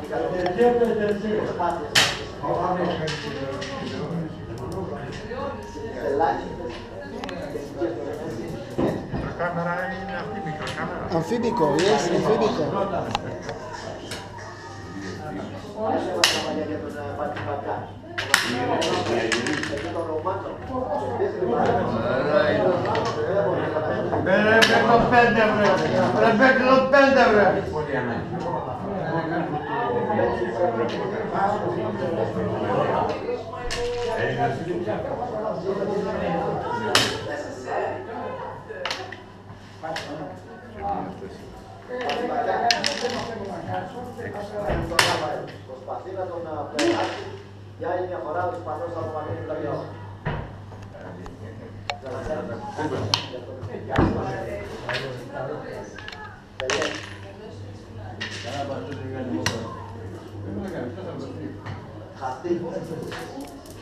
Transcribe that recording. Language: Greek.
La camera είναι αμφίβικο, camera. Αμφίβικο, yes, αμφίβικο. Προσπαθεί να τον περάσει για άλλη μια φορά ο Ισπανός από μακρινή πλαγιό. Χαστή.